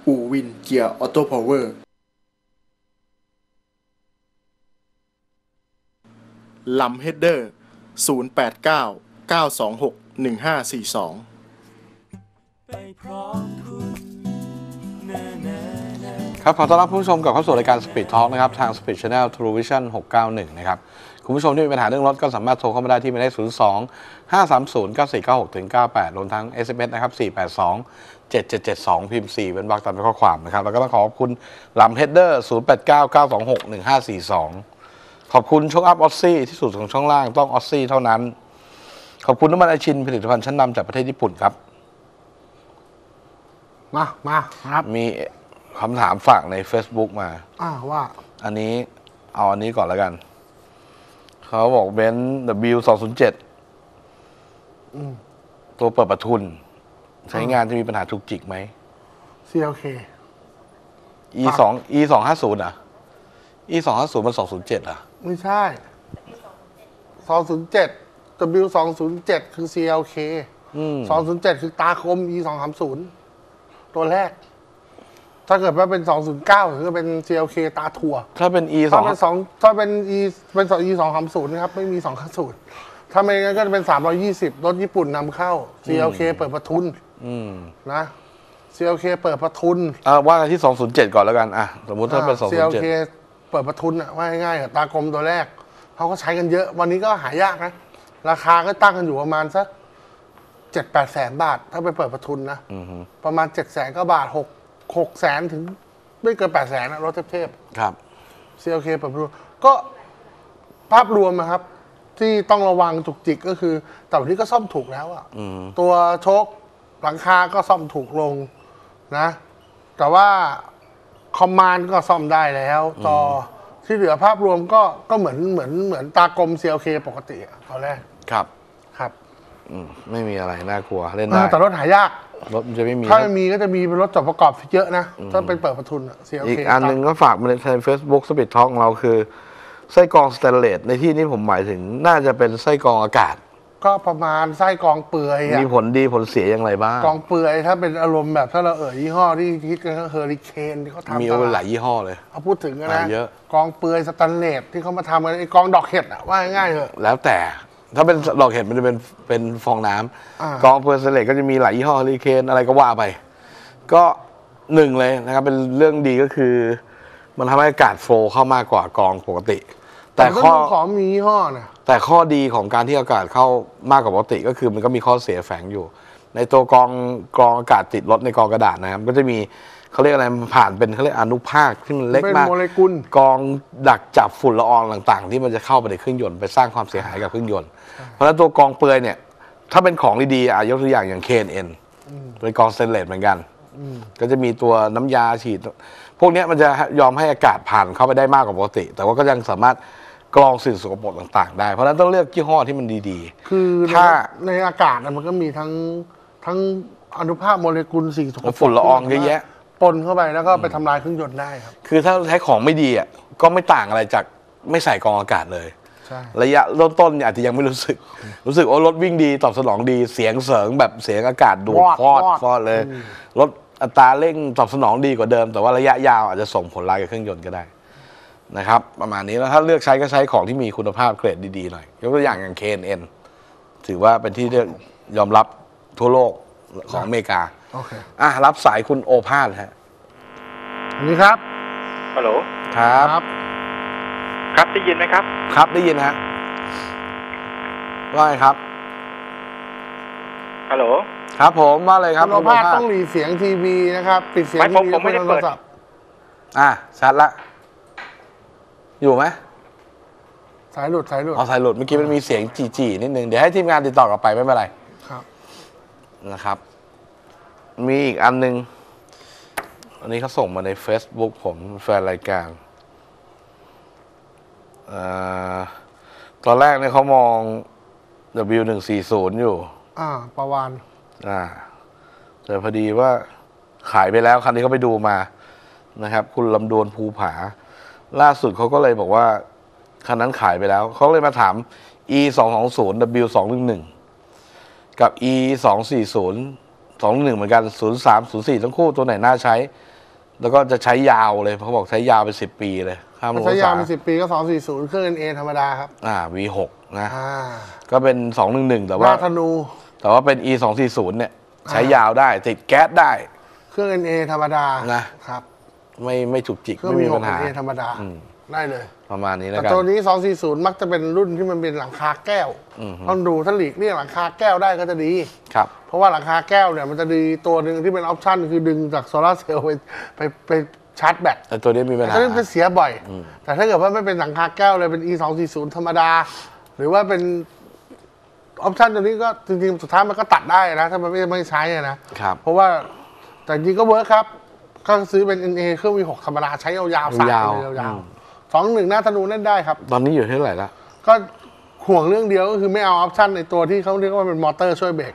อู่วินเกียร์ออโต้พาวเวอร์ลำเฮดเดอร์0899261542 ครับขอต้อนรับผู้ชมกลับเข้าสู่รายการ Speed Talk นะครับทาง Speed Channel True Vision 691นะครับคุณผู้ชมที่มีปัญหาเรื่องรถก็สามารถโทรเข้ามาได้ที่หมายเลข02-530-9496-98รวมทั้ง SMS นะครับ482-7772พิมพ์4เป็นวรรคตามด้วยข้อความนะครับแล้วก็ต้องขอบคุณลำเฮดเดอร์0899261542ขอบคุณช็อคอัพออสซี่ที่สุดของช่องล่างต้องออสซี่เท่านั้นขอบคุณน้ำมันไอชินผลิตภัณฑ์ชั้นนำจากประเทศญี่ปุ่นครับมาครับมีคำถามฝากใน Facebook มาว่าอันนี้เอาอันนี้ก่อนแล้วกันเขาบอกเบนซ์ W207 ตัวเปิดประทุนใช้งานจะมีปัญหาจุกจิกไหม CLK E250 อ่ะ E250 มัน207อ่ะไม่ใช่207 W207 คือ CLK 207 คือตาคม E230 ตัวแรกถ้าเกิดว่าเป็น209คือเป็น CLK ตาถั่วถ้าเป็น E2 ถ้าเป็น E230 นะครับไม่มี250ถ้าไม่งั้นก็จะเป็น320รถญี่ปุ่นนำเข้า CLK เปิดประทุนนะ CLK เปิดประทุนว่ากันที่207ก่อนแล้วกันสมมุติถ้าเป็น207 CLK เปิดประทุนว่าง่ายๆตากลมตัวแรกเขาก็ใช้กันเยอะวันนี้ก็หายากนะราคาก็ตั้งกันอยู่ประมาณสัก 7-8 แสนบาทถ้าไปเปิดประทุนนะประมาณ 7 แสนก็บาท6 แสนถึงไม่เกิน 8 แสนนะรถเทพๆครับ CLK เปิดประทุนก็ภาพรวมนะครับที่ต้องระวังจุกจิกก็คือแต่วันนี้ก็ซ่อมถูกแล้วตัวโชคหลังคาก็ซ่อมถูกลงนะแต่ว่าคอมมานด์ก็ซ่อมได้แล้วจอที่เหลือภาพรวมก็เหมือนตากลม CLK ปกติตอนแรกครับไม่มีอะไรน่ากลัวเล่นได้แต่รถหายากรถมันจะไม่มีถ้ามีก็จะมีเป็นรถจดประกอบเยอะนะถ้าเป็นเปิดประทุน CLK อีกอันนึงก็ฝากมาใน Facebook Speed Talk ของเราคือไส้กรองสแตนเลสในที่นี้ผมหมายถึงน่าจะเป็นไส้กรองอากาศก็ประมาณไส้กรองเปื่อยมีผลดีผลเสียอย่างไรบ้างกรองเปื่อยถ้าเป็นอารมณ์แบบถ้าเรายี่ห้อที่คิดกันก็เฮอริเคนที่เขาทำมีหลายยี่ห้อเลยเอาพูดถึงนะกรองเปื่อยสแตนเลสที่เขามาทำกันไอ้กรองดอกเห็ดว่าง่ายๆเถอะแล้วแต่ถ้าเป็นดอกเห็ดมันจะเป็นฟองน้ำกรองเปื่อยสแตนเลสก็จะมีหลายยี่ห้อเฮอริเคนอะไรก็ว่าไปก็หนึ่งเลยนะครับเป็นเรื่องดีก็คือมันทำให้อากาศโฟลว์เข้ามากกว่ากรองปกติแต่ข้อของมียี่ห้อนะแต่ข้อดีของการที่อากาศเข้ามากกว่าปกติก็คือมันก็มีข้อเสียแฝงอยู่ในตัวกรองอากาศติดรถในกรองกระดาษนะครับก็จะมีเขาเรียกอะไรผ่านเป็นเขาเรียกอนุภาคที่มันเล็กมากกรองดักจับฝุ่นละอองต่างๆที่มันจะเข้าไปในเครื่องยนต์ไปสร้างความเสียหายกับเครื่องยนต์เพราะฉะนั้นตัวกรองเปลือยเนี่ยถ้าเป็นของดีๆยกตัวอย่าง KNN เป็นกรองสเตนเลสเหมือนกันก็จะมีตัวน้ำยาฉีดพวกนี้มันจะยอมให้อากาศผ่านเข้าไปได้มากกว่าปกติแต่ว่าก็ยังสามารถกรองสิ่งสกปรกต่างๆได้เพราะฉะนั้นต้องเลือกยี่ห้อที่มันดีๆคือถ้าในอากาศมันก็มีทั้งอนุภาคโมเลกุลสิ่งสกปรกฝุ่นละอองเยอะแยะปนเข้าไปแล้วก็ไปทำลายเครื่องยนต์ได้ครับคือถ้าใช้ของไม่ดีก็ไม่ต่างอะไรจากไม่ใส่กรองอากาศเลยระยะต้นๆอาจจะยังไม่รู้สึกโอ้รถวิ่งดีตอบสนองดีเสียงเสริงแบบเสียงอากาศดูดฟอดเลยรถอัตราเร่งตอบสนองดีกว่าเดิมแต่ว่าระยะยาวอาจจะส่งผลร้ายกับเครื่องยนต์ก็ได้นะครับประมาณนี้แล้วถ้าเลือกใช้ก็ใช้ของที่มีคุณภาพเกรดดีๆหน่อยยกตัวอย่าง KNN ถือว่าเป็นที่ยอมรับทั่วโลกของอเมริการับสายคุณโอภาสฮะนี่ครับฮัลโหลครับได้ยินไหมครับครับได้ยินฮะว่าไงครับฮัลโหลครับผมว่าเลยครับคุณโอภาสต้องหลีเสียงทีวีนะครับปิดเสียงทีวีผมไม่ได้เปิดชัดละอยู่ไหมสายหลุดสายหลุดเมื่อกี้มันมีเสียงจีๆนิดนึงเดี๋ยวให้ทีมงานติดต่อกลับไปไม่เป็นไรครับนะครับมีอีกอันนึงอันนี้เขาส่งมาใน Facebook ผมแฟนรายการตอนแรกเนี่ยเขามอง W140 อยู่ประวานแต่พอดีว่าขายไปแล้วคันนี้เขาไปดูมานะครับคุณลำดวนภูผาล่าสุดเขาก็เลยบอกว่าคันนั้นขายไปแล้วเขาเลยมาถาม E220 W211 กับ E240 211เหมือนกัน0304ทั้งคู่ตัวไหนน่าใช้แล้วก็จะใช้ยาวเลยเขาบอกใช้ยาวเป็น10 ปีเลย5 ใช้ยาวเป็น10 ปีก็240เครื่อง NA ธรรมดาครับ V6 นะก็เป็น211แต่ว่าธนูแต่ว่าเป็น E240เนี่ยใช้ยาวได้ติดแก๊สได้เครื่อง NA ธรรมดานะครับไม่จุกจิกไม่มีปัญหา NA ธรรมดาได้เลยประมาณนี้แล้วกันแต่ตัวนี้240มักจะเป็นรุ่นที่มันเป็นหลังคาแก้วต้องดูถ้าหลีกเลี่ยงหลังคาแก้วได้ก็จะดีครับเพราะว่าหลังคาแก้วเนี่ยมันจะดีตัวหนึ่งที่เป็นออปชั่นคือดึงจากโซลาร์เซลล์ไปชาร์จแบตแต่ตัวนี้มีปัญหาจะเสียบ่อยแต่ถ้าเกิดว่าไม่เป็นหลังคาแก้วเลยเป็น E240 ธรรมดาหรือว่าเป็นออปชั่นตัวนี้ก็จริงๆสุดท้ายมันก็ตัดได้นะถ้ามันไม่ใช้นะครับเพราะว่าแต่จริงก็เวิร์คครับก็ซื้อเป็น NA เครื่อง V6 ธรรมดาใช้ยาวๆสายยาว2-1หน้าธนูเล่นได้ครับตอนนี้อยู่เท่าไหร่ละก็ห่วงเรื่องเดียวก็คือไม่เอาออปชั่นในตัวที่เขาเรียกว่าเป็นมอเตอร์ช่วยเบรก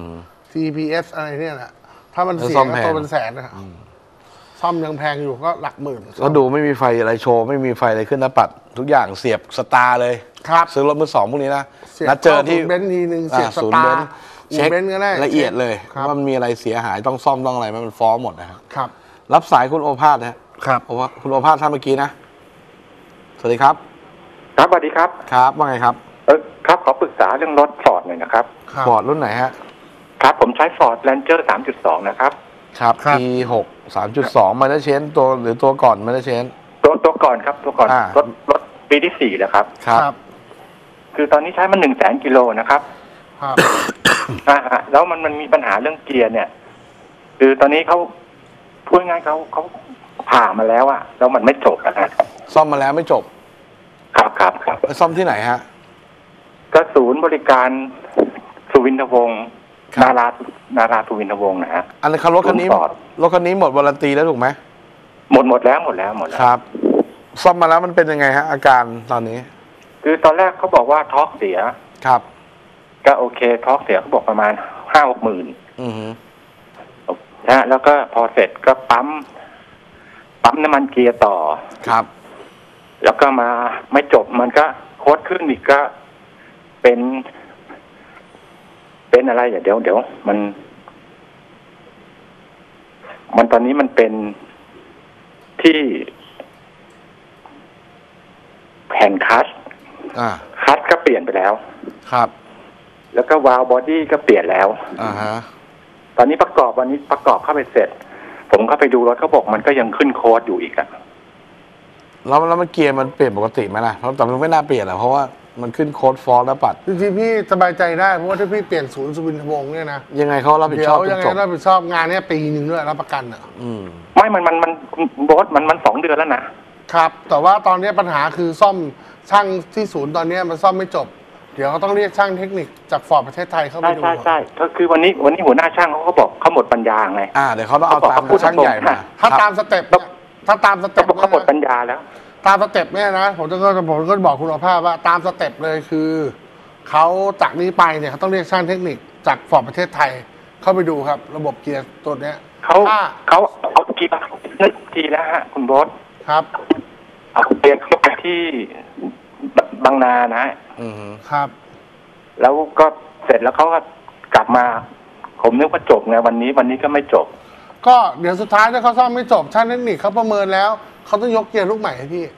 CPS อะไรเนี่ยนะถ้ามันเสียก็ตัวเป็นแสนนะครับซ่อมยังแพงอยู่ก็หลักหมื่นก็ดูไม่มีไฟอะไรโชว์ไม่มีไฟอะไรขึ้นหน้าปัดทุกอย่างเสียบสตาร์เลยครับซื้อรถมือ2พวกนี้นะนัดเจอที่เบนซ์ทีนึงเสียบสตาร์เช็คละเอียดเลยว่ามันมีอะไรเสียหายต้องซ่อมต้องอะไรมันฟ้องหมดนะครับรับสายคุณโอภาสนะครับคุณโอภาสท่านเมื่อกี้นะสวัสดีครับครับสวัสดีครับครับว่าไงครับครับขอปรึกษาเรื่องรถฟอร์ดหน่อยนะครับฟอร์ดรุ่นไหนฮะครับผมใช้ฟอร์ดแรนเจอร์ 3.2 นะครับครับ P6 3.2 มาได้เชนตัวหรือตัวก่อนมาได้เชนตัวก่อนครับตัวก่อนรถปีที่4แล้วครับครับคือตอนนี้ใช้มัน100,000 กิโลนะครับครับแล้วมันมีปัญหาเรื่องเกียร์เนี่ยคือตอนนี้เขาพูดง่ายเขาผ่ามาแล้วอะแล้วมันไม่จบนะซ่อมมาแล้วไม่จบครับไปซ่อมที่ไหนฮะก็ศูนย์บริการสุวินทวงศ์นาราสุวินทวงศ์นะฮะอันนี้รถคันนี้หมดวารันตีแล้วถูกไหมหมดแล้วครับซ่อมมาแล้วมันเป็นยังไงฮะอาการตอนนี้คือตอนแรกเขาบอกว่าทอร์กเสียครับก็โอเคทอร์กเสียเขาบอกประมาณ 5-6 หมื่นนะแล้วก็พอเสร็จก็ปั๊มน้ำมันเกียร์ต่อครับแล้วก็มาไม่จบมันก็โค้ดขึ้นอีกก็เป็นอะไรเดี๋ยวมันตอนนี้มันเป็นที่แผ่นคัสก็เปลี่ยนไปแล้วครับแล้วก็วาล์วบอดี้ก็เปลี่ยนแล้วตอนนี้ประกอบเข้าไปเสร็จผมเข้าไปดูรถเขาบอกมันก็ยังขึ้นโค้ดอยู่อีกอะแล้วมันเกียร์มันเปลี่ยนปกติไหมล่ะเพราะแต่มันไม่น่าเปลี่ยนหรอกเพราะว่ามันขึ้นโค้ดฟอร์แล้วปัดจริงๆพี่สบายใจได้เพราะว่าถ้าพี่เปลี่ยนศูนย์สุวินทวงศ์เนี่ยนะยังไงเขารับผิดชอบยังไงรับผิดชอบงานนี้ปีนึงด้วยรับประกันอ่ะไม่มันบอสมัน2 เดือนแล้วนะครับแต่ว่าตอนนี้ปัญหาคือซ่อมช่างที่ศูนย์ตอนนี้มันซ่อมไม่จบเดี๋ยวเขาต้องเรียกช่างเทคนิคจากฟอร์ดประเทศไทยเข้าไปดูใช่ก็คือวันนี้หัวหน้าช่างเขาบอกเขาหมดปัญญาไงเดี๋ยวเขาต้องเอาตามช่างใหญ่มาถ้าตามสเต็ปเขาหมดปัญญาแล้วตามสเต็ปเนี่ยนะผมก็บอกคุณภาพว่าตามสเต็ปเลยคือเขาจากนี้ไปเนี่ยเขาต้องเรียกช่างเทคนิคจากฟอร์ดประเทศไทยเข้าไปดูครับระบบเกียร์ตัวเนี้ยเขาเอาเกียร์นึกทีแล้วฮะคุณบอสครับเอาเกียร์เข้าไปที่บางนาครับแล้วก็เสร็จแล้วเขาก็กลับมาผมนึกว่าจบไงวันนี้ก็ไม่จบก็เดี๋ยวสุดท้ายถ้าเขาซ่อมไม่จบช่างเทคนิคเขาประเมินแล้วเขาต้องยกเกียร์ลูกใหม่ให้พี่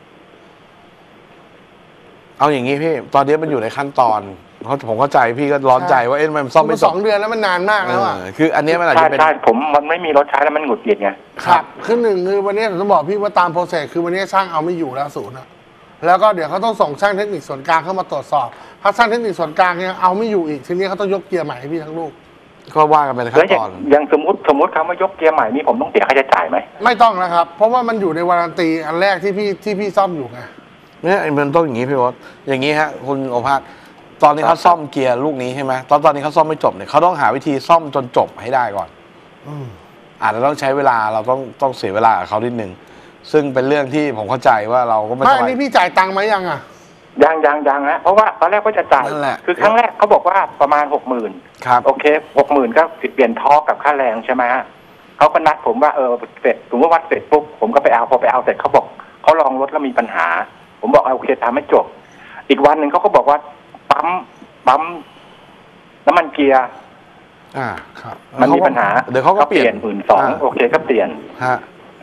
เอาอย่างนี้พี่ตอนนี้มันอยู่ในขั้นตอนเพราะผมเข้าใจพี่ก็ร้อนใจว่ามันซ่อมไม่จบ 2 เดือนแล้วมันนานมากแล้วคืออันนี้มันอาจจะเป็นใช่มันไม่มีรถใช้แล้วมันหงุดหงิดไงครับคือ1คือวันนี้ผมต้องบอกพี่ว่าตามโปรเซสคือวันนี้ช่างเอาไม่อยู่แล้วศูนย์แล้วก็เดี๋ยวเขาต้องส่งช่างเทคนิคส่วนกลางเข้ามาตรวจสอบถ้าช่างเทคนิคส่วนกลางยังเอาไม่อยู่อีกทีนี้เขาต้องยกเกียร์ใหม่ให้พี่ทั้งลูกก็ว่ากันไปในขั้นตอนอย่างสมมติคำว่ายกเกียร์ใหม่นี่ผมต้องเสียค่าใช้จ่ายไหมไม่ต้องนะครับเพราะว่ามันอยู่ในวารันตีอันแรกที่พี่ซ่อมอยู่ไงเนี่ยมันต้องอย่างนี้พี่วอสอย่างนี้ฮะคุณโอภาสตอนนี้เขาซ่อมเกียร์ลูกนี้ใช่ไหมตอนนี้เขาซ่อมไม่จบเนี่ยเขาต้องหาวิธีซ่อมจนจบให้ได้ก่อนอาจจะต้องใช้เวลาเราต้องเสียเวลากับเขานิดนึงซึ่งเป็นเรื่องที่ผมเข้าใจว่าเราก็ไม่อันนี้พี่จ่ายตังค์ไหมยังอ่ะยังนะเพราะว่าตอนแรกก็จะจ่ายคือครั้งแรกเขาบอกว่าประมาณ 60,000 ครับโอเค 60,000 ก็เปลี่ยนท่อกับค่าแรงใช่ไหมเขาก็นัดผมว่าเสร็จสมมติว่าเสร็จปุ๊บผมก็ไปเอาพอไปเอาเสร็จเขาบอกเขาลองรถแล้วมีปัญหาผมบอกโอเคทำให้จบอีกวันหนึ่งเขาก็บอกว่าปั๊มน้ำมันเกียร์ครับมันมีปัญหาเดี๋ยวเขาก็เปลี่ยน 12,000โอเคก็เปลี่ยน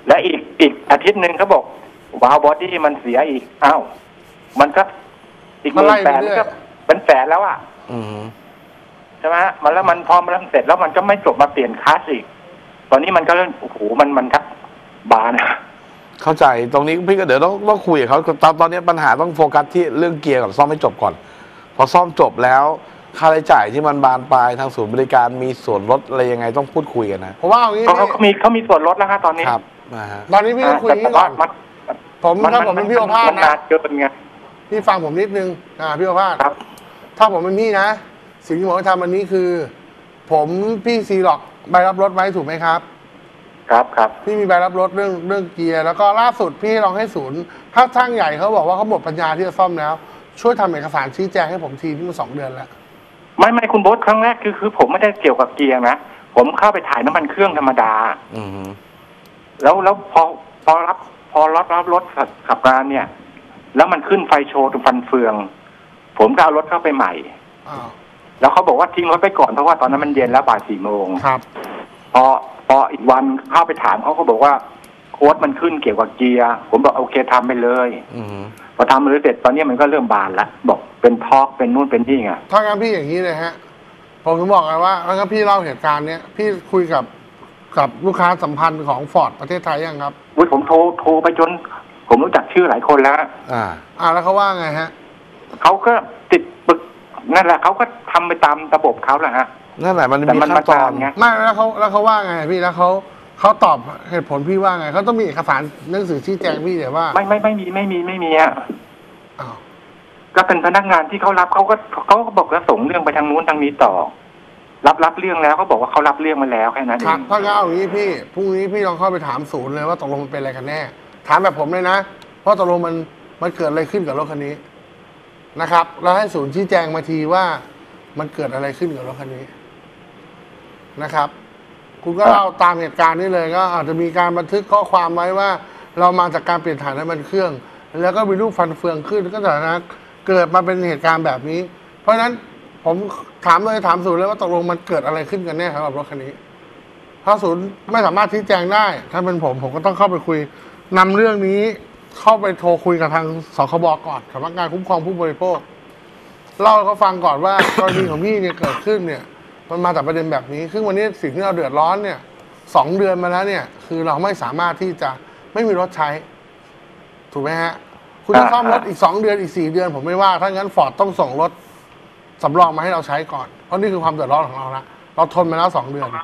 และอีกอาทิตย์หนึ่งเขาบอกวาล์วบอดี้มันเสียอีกอ้าวมันก็อีก18,000ก็เป็นแสนแล้วอ่ะอืมใช่ไหมมันแล้วมันพอมันเสร็จแล้วมันก็ไม่จบมาเปลี่ยนคลาสอีกตอนนี้มันก็เริ่มโอ้โหมันทักบานเข้าใจตรงนี้พี่ก็เดี๋ยวต้องคุยกับเขาตอนนี้ปัญหาต้องโฟกัสที่เรื่องเกียร์กับซ่อมให้จบก่อนพอซ่อมจบแล้วค่าใช้จ่ายที่มันบานปลายทางศูนย์บริการมีส่วนลดอะไรยังไงต้องพูดคุยกันนะเพราะว่าอย่างนี้เขามีส่วนลดแล้วครับตอนนี้ครับนะฮะตอนนี้พี่ต้องคุยอย่างนี้ก่อนผมถ้าผมเป็นพี่โอภาสมันนะนานเกินไงพี่ฟังผมนิดนึงพี่โอภาสครับถ้าผมเป็นพี่นะ สิ่งที่ผมจะทำวันนี้คือ ผมพี่ซีล็อกใบรับรถไว้ถูกไหมครับครับพี่มีใบรับรถเรื่องเกียร์แล้วก็ล่าสุดพี่ลองให้ศูนย์ถ้าช่างใหญ่เขาบอกว่าเขาหมดปัญญาที่จะซ่อมแล้ว ช่วยทำเอกสารชี้แจงให้ผมทีที่มัน2 เดือนแล้วไม่คุณโบ๊ทครั้งแรกคือผมไม่ได้เกี่ยวกับเกียร์นะผมเข้าไปถ่ายน้ำมันเครื่องธรรมดาอืมแล้วพอรับรถขับงานเนี่ย แล้วมันขึ้นไฟโชว์ตรงฟันเฟือง ผมก็เอารถเข้าไปใหม่อ้าวแล้วเขาบอกว่าทิ้งรถไปก่อนเพราะว่าตอนนั้นมันเย็นแล้วบ่าย4 โมงครับพออีกวันเข้าไปถามเขาก็บอกว่าโค้ดมันขึ้นเกี่ยวกับเกียร์ผมบอกโอเคทำไปเลยอืมพอทำไปเลยเสร็จตอนนี้มันก็เริ่มบานแล้วบอกเป็นทอกเป็นนู่นเป็นนี่ไงถ้างั้นพี่อย่างนี้เลยฮะผมถึงบอกไงว่าถ้างั้นพี่เล่าเหตุการณ์เนี้ยพี่คุยกับลูกค้าสัมพันธ์ของฟอร์ดประเทศไทยยังครับผมโทรไปจนผมรู้จักชื่อหลายคนแล้วแล้วเขาว่าไงฮะเขาก็ติดปึกนั่นแหละเขาก็ทำไปตามระบบเขาแหละฮะนั่นแหละมันแต่มีมันขั้นตอนไงไม่แล้วเขาว่าไงพี่แล้วเขาตอบเหตุผลพี่ว่าไงเขาต้องมีเอกสารหนังสือชี้แจงพี่เดี๋ยวว่าไม่มีอ่ะอ้าวก็เป็นพนักงานที่เขารับเขาก็บอกว่าส่งเรื่องไปทางนู้นทางนี้ต่อรับเรื่องแล้วเขาบอกว่าเขารับเรื่องมาแล้วแค่นั้นเอครับงถ้างั้นเอาอย่างนี้พี่พรุ่งนี้พี่ลองเข้าไปถามศูนย์เลยว่าตกลงมันเป็นอะไรกันแน่ถามแบบผมเลยนะว่าตกลงมันเกิดอะไรขึ้นกับรถคันนี้นะครับแล้วให้ศูนย์ชี้แจงมาทีว่ามันเกิดอะไรขึ้นกับรถคันนี้นะครับ คุณก็เล่าตามเหตุการณ์นี้เลยก็อาจจะมีการบันทึกข้อความไว้ว่า เรามาจากการเปลี่ยนถ่ายน้ำมันเครื่อง แล้วก็มีลูกฟันเฟืองขึ้นก็แต่นะเกิดมาเป็นเหตุการณ์แบบนี้ เพราะฉะนั้นผมถามศูนย์เลยว่าตกลงมันเกิดอะไรขึ้นกันแน่ครับกับรถคันนี้ถ้าศูนย์ไม่สามารถชี้แจงได้ถ้าเป็นผมก็ต้องเข้าไปคุยนำเรื่องนี้เข้าไปโทรคุยกับทางสคบก่อนสำนักงานคุ้มครองผู้บริโภคเล่าให้เขาฟังก่อนว่ากรณีของพี่เนี่ยเกิดขึ้นเนี่ยมันมาจากประเด็นแบบนี้ซึ่งวันนี้สิ่งที่เราเดือดร้อนเนี่ย2 เดือนมาแล้วเนี่ยคือเราไม่สามารถที่จะไม่มีรถใช้ถูกไหมฮะคุณจะซ่อมรถอีก2 เดือนอีก4 เดือนผมไม่ว่าถ้างั้นฟอร์ดต้องส่งรถสำรองมาให้เราใช้ก่อนเพราะนี่คือความเดือดร้อนของเราละเราทนมาแล้ว2 เดือน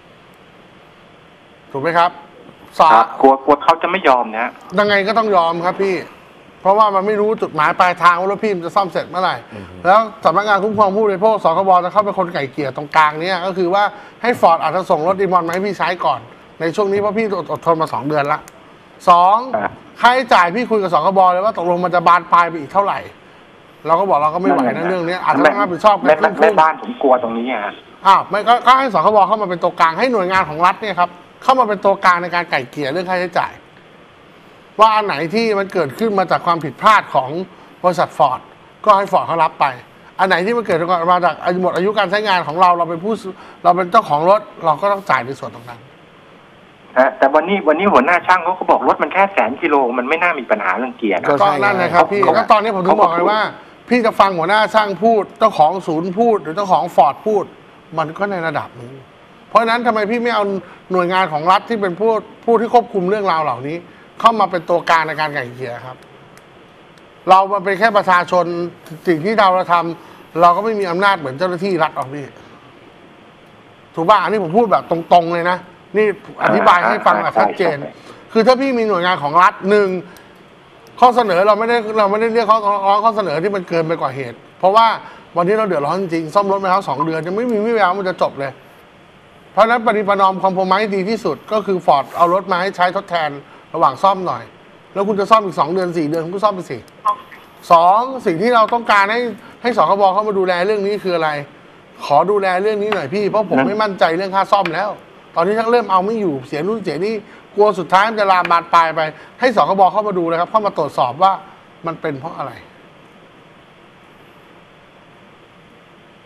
ถูกไหมครับกลัวเขาจะไม่ยอมนะยังไงก็ต้องยอมครับพี่เพราะว่ามันไม่รู้จุดหมายปลายทางว่ารถพี่มันจะซ่อมเสร็จเมื่อไหร่แล้วสำนักงานคุ้มครองผู้บริโภคสคบจะเข้าเป็นคนไก่เกลี่ยตรงกลางเนี่ยก็คือว่าให้ฟอร์ดอาจจะส่งรถดีมอนมาให้พี่ใช้ก่อนในช่วงนี้เพราะพี่อดทนมา2 เดือนละ2ค่าใช้จ่ายพี่คุยกับสคบเลยว่าตกลงมันจะบานปลายไปอีกเท่าไหร่เราก็บอกเราก็ไม่ไหวนะเรื่องนี้อาจจะต้องรับผิดชอบกันครึ่งแม่บ้านผมกลัวตรงนี้อ่ะไม่ก็ให้สคบเข้ามาเป็นตัวกลางให้หน่วยงานของรัฐเนี่ยครับเข้ามาเป็นตัวกลางในการไก่เกลี่ยเรื่องค่าใช้จ่ายว่าอันไหนที่มันเกิดขึ้นมาจากความผิดพลาดของบริษัทฟอร์ดก็ให้ฟอร์ดเขารับไปอันไหนที่มันเกิดมาจากหมดอายุการใช้งานของเราเราเป็นเจ้าของรถเราก็ต้องจ่ายในส่วนตรงนั้นแต่วันนี้หัวหน้าช่างเขาบอกรถมันแค่100,000 กิโลมันไม่น่ามีปัญหาเรื่องเกียร์นะก็นั่นเลยครับพี่ก็ตอนนี้ผมถึงบอกเลยว่าพี่จะฟังหัวหน้าช่างพูดเจ้าของศูนย์พูดหรือเจ้าของฟอร์ดพูดมันก็ในระดับนึงเพราะฉะนั้นทำไมพี่ไม่เอาหน่วยงานของรัฐที่เป็นผู้ที่ควบคุมเรื่องราวเหล่านี้เข้ามาเป็นตัวกลางในการไกล่เกลี่ยครับเรามาเป็นแค่ประชาชนสิ่งที่เราทำเราก็ไม่มีอำนาจเหมือนเจ้าหน้าที่รัฐหรอกพี่ถูกป่ะอันนี้ผมพูดแบบตรงๆเลยนะนี่อธิบายให้ฟังแบบชัดเจนคือถ้าพี่มีหน่วยงานของรัฐ1ข้อเสนอเราไม่ได้เรียกข้อเสนอที่มันเกินไปกว่าเหตุเพราะว่าวันนี้เราเดือดร้อนจริงซ่อมรถมาแล้ว2 เดือนยังไม่มีวี่แววมันจะจบเลยเพราะนั้นปฏิปนอมคอมโพไมซ์ดีที่สุดก็คือฟอร์ดเอารถมาให้ใช้ทดแทนระหว่างซ่อมหน่อยแล้วคุณจะซ่อมอีก2 เดือน4 เดือนคุณก็ซ่อมไปสิ2สิ่งที่เราต้องการให้สคบเข้ามาดูแลเรื่องนี้คืออะไรขอดูแลเรื่องนี้หน่อยพี่เพราะผมไม่มั่นใจเรื่องค่าซ่อมแล้วตอนนี้ทั้งเริ่มเอาไม่อยู่เสียนู่นเสียนี่กลัวสุดท้ายมันจะลามบานปลายไปให้สคบเข้ามาดูนะครับเข้ามาตรวจสอบว่ามันเป็นเพราะอะไร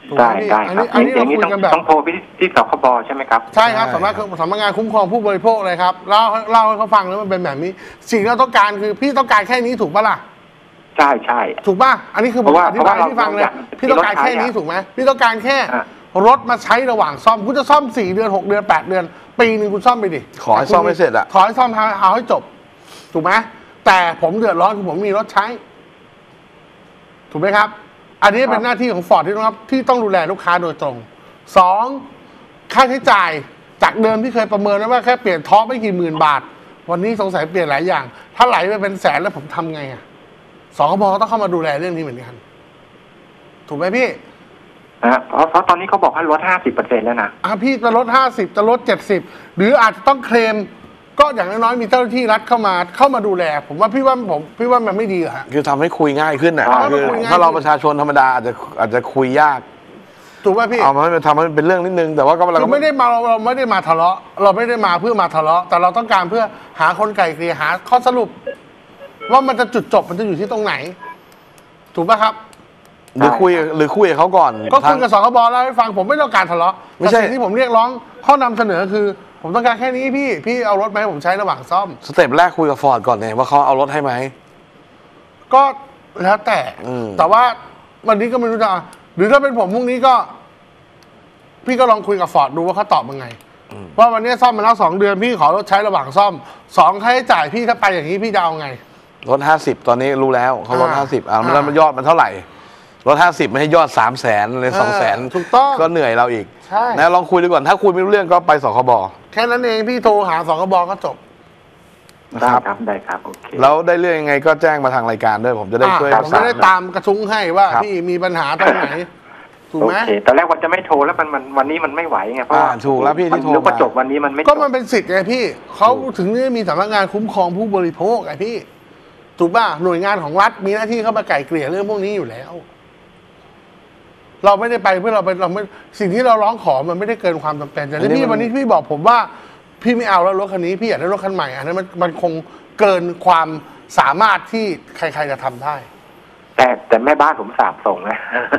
ถูกไหมได้พี่ได้อันนี้อย่างนี้เราคุยกันแบบต้องโทรไปที่สคบใช่ไหมครับใช่ครับสำนักงานคุ้มครองผู้บริโภคเลยครับเล่าให้เขาฟังแล้วมันเป็นแบบนี้ สิ่งที่เราต้องการคือพี่ต้องการแค่นี้ถูกปะล่ะใช่ใช่ถูกป่ะอันนี้คือผมอธิบายให้พี่ฟังเลยพี่ต้องการแค่นี้ถูกไหมพี่ต้องการแค่รถมาใช้ระหว่างซ่อมคุณจะซ่อม4 เดือน6 เดือน8 เดือนปีนึงคุณซ่อมไปดิขอให้ซ่อมให้เสร็จอะขอให้ซ่อมเอาให้จบถูกไหมแต่ผมเดือดร้อนคือผมมีรถใช้ถูกไหมครับอันนี้เป็นหน้าที่ของฟอร์ดที่ต้องดูแลลูกค้าโดยตรง2ค่าใช้จ่ายจากเดิมที่เคยประเมินไว้ว่าแค่เปลี่ยนท็อปไม่กี่หมื่นบาทวันนี้สงสัยเปลี่ยนหลายอย่าง ถ้าไหลไปเป็นแสนแล้วผมทำไงอ่ะสคบก็ต้องเข้ามาดูแลเรื่องนี้เหมือนกันถูกไหมพี่เพราะตอนนี้เขาบอกให้ลด 50% แล้วนะพี่จะลด50จะลด70หรืออาจจะต้องเคลมก็อย่างน้อยๆมีเจ้าหน้าที่รัฐเข้ามาดูแลผมว่าพี่ว่ามันไม่ดีฮะคือทำให้คุยง่ายขึ้นอ่ะคือถ้าเราประชาชนธรรมดาอาจจะคุยยากถูกไหมพี่เอามาทำให้มันเป็นเรื่องนิดนึงแต่ว่าก็เราไม่ได้มาเราไม่ได้มาทะเลาะเราไม่ได้มาเพื่อมาทะเลาะแต่เราต้องการเพื่อหาคนไกลเกลี่ยหาข้อสรุปว่ามันจะจุดจบมันจะอยู่ที่ตรงไหนถูกป่ะครับหรือคุยกับเขาก่อนก็คุยกับสคบเล่าให้ฟังผมไม่ต้องการทะเลาะไม่ใช่สิ่งที่ผมเรียกร้องข้อนำเสนอคือผมต้องการแค่นี้พี่เอารถมาให้ผมใช้ระหว่างซ่อมสเต็ปแรกคุยกับฟอร์ดก่อนเนี่ยว่าเขาเอารถให้ไหมก็แล้วแต่ว่าวันนี้ก็ไม่รู้จะหรือถ้าเป็นผมพรุ่งนี้ก็พี่ก็ลองคุยกับฟอร์ดดูว่าเขาตอบยังไงว่าวันนี้ซ่อมมาแล้ว2 เดือนพี่ขอรถใช้ระหว่างซ่อม2ค่าใช้จ่ายพี่ถ้าไปอย่างนี้พี่จะเอาไงรถ50ตอนนี้รู้แล้วเขาลด50แล้วมันยอดมันเท่าไหร่รถ50ไม่ให้ยอด300,000เลย200,000 ถูกต้องก็เหนื่อยเราอีกใช่นะลองคุยดูก่อนถ้าคุยไม่รู้เรื่องก็ไปสคบแค่นั้นเองพี่โทรหาสคบก็จบได้ครับโอเคแล้วได้เรื่องยังไงก็แจ้งมาทางรายการด้วยผมจะได้ช่วยผมจะได้ตามกระทุ้งให้ว่าพี่มีปัญหาตรงไหนถูกไหมตอนแรกวันจะไม่โทรแล้วมันวันนี้มันไม่ไหวไงเพราะถูกแล้วพี่ที่โทรมาจบวันนี้มันไม่ก็มันเป็นสิทธิ์ไงพี่เขาถึงนี่มีสำนักงานคุ้มครองผู้บริโภคไงพี่ถูกป่ะหน่วยงานของรัฐมีหน้าที่เข้ามาไก่เกลี่ยเรื่องพวกนี้อยู่แล้วเราไม่ได้ไปเพื่อเราไม่สิ่งที่เราร้องขอมันไม่ได้เกินความจำเป็นแต่ที่วันนี้พี่บอกผมว่าพี่ไม่เอาแล้วรถคันนี้พี่อยากได้รถคันใหม่อันนั้นมันคงเกินความสามารถที่ใครๆจะทำได้แต่แม่บ้านผมสาบส่งนะ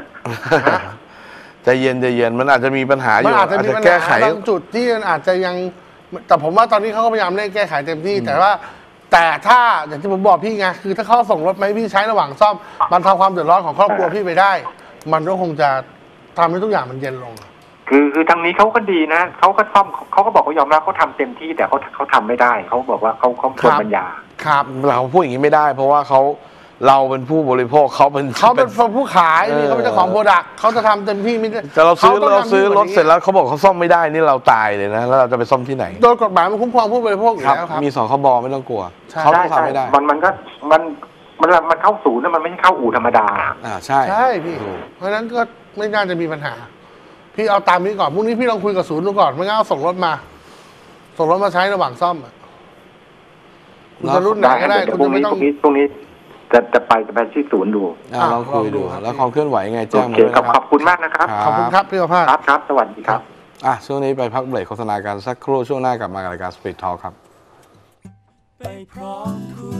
ใจเย็นมันอาจจะมีปัญหาอยู่อาจจะแก้ไขบางจุดที่มันอาจจะยังแต่ผมว่าตอนนี้เขาก็พยายามเร่งแก้ไขเต็มที่แต่ถ้าอย่างที่ผมบอกพี่ไงคือถ้าเขาส่งรถมาให้พี่ใช้ระหว่างซ่อมมันทำความเดือดร้อนของครอบครัวพี่ไปได้มันก็คงจะทำให้ทุกอย่างมันเย็นลงคือทางนี้เขาก็ดีนะเขาก็ซ่อมเขาก็บอกเขายอมรับเขาทำเต็มที่แต่เขาทำไม่ได้เขาบอกว่าเขาเกินปัญญาครับเราพูดอย่างนี้ไม่ได้เพราะว่าเราเป็นผู้บริโภคเขาเป็นผู้ขายนี่เขาเป็นเจ้าของโปรดักต์เขาจะทำเต็มที่ไม่ได้แต่เราซื้อรถเสร็จแล้วเขาบอกเขาซ่อมไม่ได้นี่เราตายเลยนะแล้วเราจะไปซ่อมที่ไหนโดยกฎหมายมันคุ้มครองผู้บริโภคอยู่แล้วครับมีสคบไม่ต้องกลัวเขาทำไม่ได้มันเข้าศูนย์นะมันไม่ใช่เข้าอู่ธรรมดาใช่พี่เพราะฉะนั้นก็ไม่น่าจะมีปัญหาพี่เอาตามนี้ก่อนพรุ่งนี้พี่ลองคุยกับศูนย์ดูก่อนไม่งั้นเอาส่งรถมาใช้ระหว่างซ่อมคุณจะรุ่นไหนก็ได้คุณจะไม่ต้องพรุ่งนี้จะไปที่ศูนย์ดูลองคุยดูแล้วความเคลื่อนไหวไงแจ้งมาขอบคุณมากนะครับขอบคุณครับพี่ประภาสครับสวัสดีครับช่วงนี้ไปพักเบรกโฆษณาการสักครู่ช่วงหน้ากลับมารายการ Speed Talk ครับไปพร้อม